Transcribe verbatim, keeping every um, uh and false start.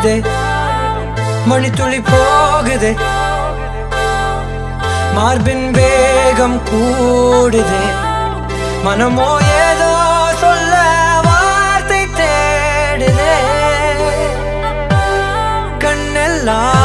போகுதே மணித்துளி போகுதே மார்பின் வேகம் கூடுதே மனமோ ஏதோ சொல்ல வார்த்தை தேடுதே கண்ணெல்லாம்